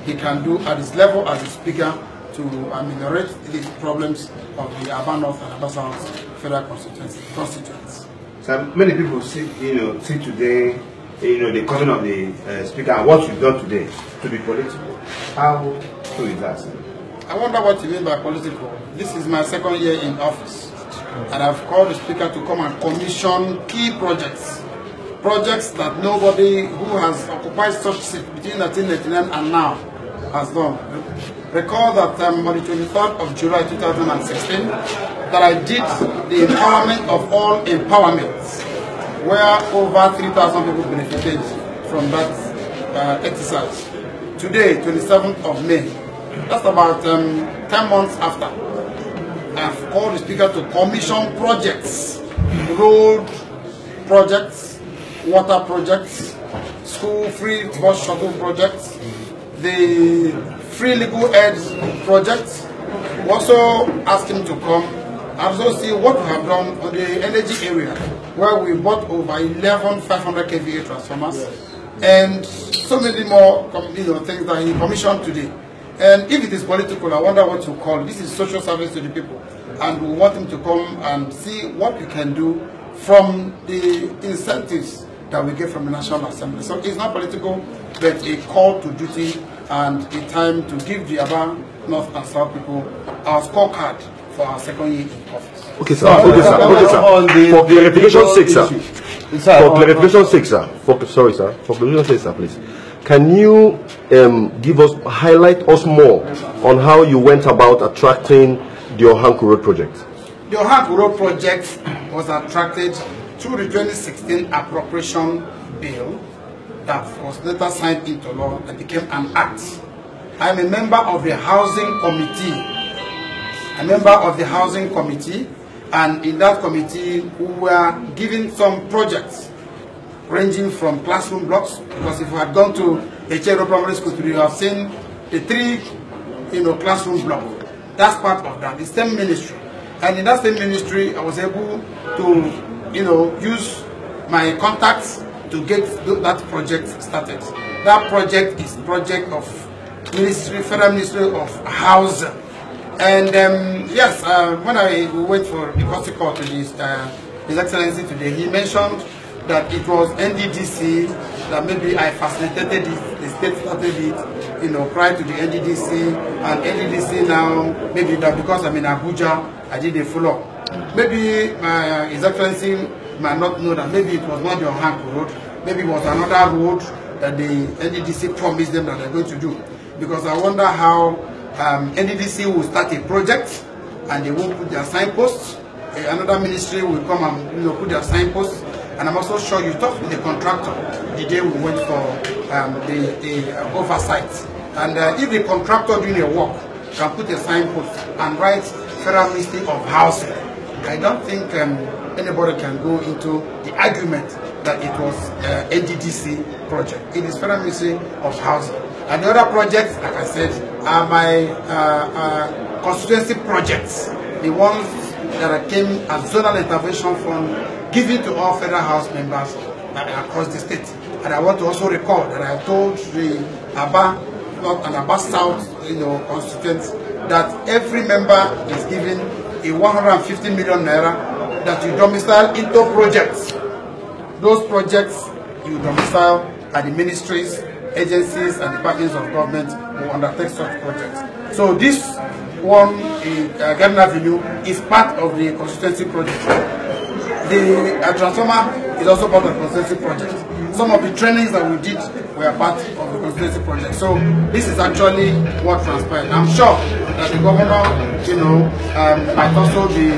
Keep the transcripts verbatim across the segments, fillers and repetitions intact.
he can do at his level as a speaker to ameliorate the problems of the Aba North and Aba South federal constituents. So many people see, you know, see today, you know, the coming of the uh, speaker and what you've done today to be political. How true is that, sir? I wonder what you mean by political. This is my second year in office, and I've called the speaker to come and commission key projects. Projects that nobody who has occupied such seat between nineteen ninety-nine and now has done. Recall that um, on the twenty-third of July two thousand sixteen, that I did the empowerment of all empowerments, where over three thousand people benefited from that uh, exercise. Today, twenty-seventh of May, that's about um, ten months after, I've called the speaker to commission projects, road projects, water projects, school free bus shuttle projects, the free legal aid project. We also asked him to come and also see what we have done on the energy area, where we bought over eleven five hundred K V A transformers, and so many more, you know, things that he commissioned today. And if it is political, I wonder what you call it. This is social service to the people, and we want him to come and see what we can do from the incentives that we get from the National Assembly. So it's not political, but a call to duty and a time to give the Aba North and South people our scorecard for our second year in office. Okay, sir. Okay, sir. Okay, sir. On the, for clarification sake, sir. sir. For clarification sake, sir. For, sorry, sir. For clarification sake, sir, please. Can you um, give us, highlight us more on how you went about attracting the Ohanku Road project? The Ohanku Road project was attracted through the twenty sixteen appropriation bill that was later signed into law and became an act. I'm a member of the housing committee. A member of the housing committee, and in that committee we were given some projects ranging from classroom blocks, because if you had gone to Echero Primary School, you have seen the three, you know, classroom block. That's part of that. The same ministry, and in that same ministry, I was able to, you know, use my contacts to get that project started. That project is project of Ministry, Federal Ministry of Housing. And um, yes, uh, when I went for the courtesy call to his, uh, his Excellency today, he mentioned that it was N D D C that maybe I facilitated it, the state started it, you know, prior to the N D D C, and N D D C now, maybe that because I'm in Abuja, I did a follow-up. Maybe uh, His Excellency might not know that maybe it was not the Ohanku Road, maybe it was another road that the N D D C promised them that they're going to do. Because I wonder how um, N D D C will start a project and they won't put their signposts. Another ministry will come and, you know, put their signposts. And I'm also sure you talked with the contractor the day we went for um, the, the uh, oversight. And uh, if the contractor doing a work can put a signpost and write Federal Ministry of Housing, I don't think um, anybody can go into the argument that it was uh, N D D C project. It is Federal Ministry of Housing. And the other projects, like I said, are my uh, uh, constituency projects, the ones that came as zonal intervention fund given to all federal house members across the state. And I want to also recall that I told the Aba North and Aba South, you know, constituents that every member is given a one hundred fifty million naira that you domicile into projects. Those projects you domicile at the ministries, agencies, and departments of government who undertake such projects. So this one in uh, Garden Avenue is part of the constituency project. The uh, transformer is also part of the constituency project. Some of the trainings that we did were part of the constituency project. So this is actually what transpired. I'm sure that the governor, you know, um, might also be,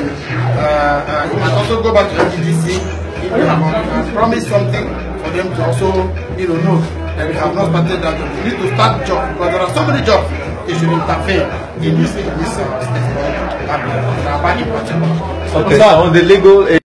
uh, uh, he might also go back to N D D C if they have uh, promised something for them to also, you know, know that we have not started that job. We need to start the job because there are so many jobs they should interfere in this, in this uh, state. Okay. So on the legal